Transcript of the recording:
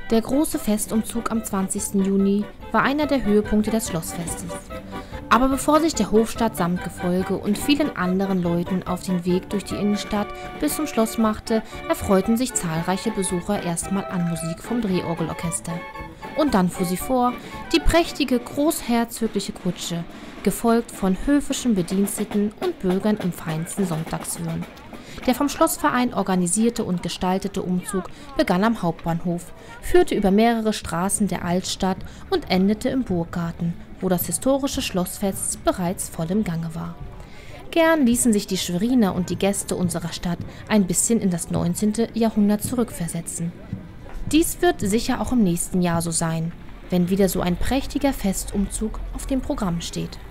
Der große Festumzug am 20. Juni war einer der Höhepunkte des Schlossfestes. Aber bevor sich der Hofstaat samt Gefolge und vielen anderen Leuten auf den Weg durch die Innenstadt bis zum Schloss machte, erfreuten sich zahlreiche Besucher erstmal an Musik vom Drehorgelorchester. Und dann fuhr sie vor, die prächtige, großherzogliche Kutsche, gefolgt von höfischen Bediensteten und Bürgern im feinsten Sonntagswirren. Der vom Schlossverein organisierte und gestaltete Umzug begann am Hauptbahnhof, führte über mehrere Straßen der Altstadt und endete im Burggarten, wo das historische Schlossfest bereits voll im Gange war. Gern ließen sich die Schweriner und die Gäste unserer Stadt ein bisschen in das 19. Jahrhundert zurückversetzen. Dies wird sicher auch im nächsten Jahr so sein, wenn wieder so ein prächtiger Festumzug auf dem Programm steht.